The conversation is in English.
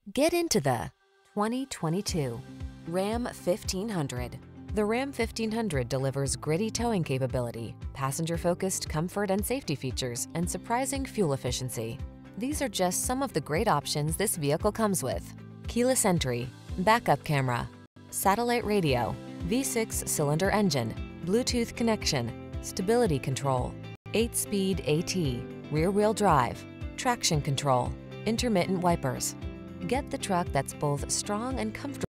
Get into the 2022 Ram 1500. The Ram 1500 delivers gritty towing capability, passenger-focused comfort and safety features, and surprising fuel efficiency. These are just some of the great options this vehicle comes with: keyless entry, backup camera, satellite radio, V6 cylinder engine, Bluetooth connection, stability control, 8-speed AT, rear-wheel drive, traction control, intermittent wipers. Get the truck that's both strong and comfortable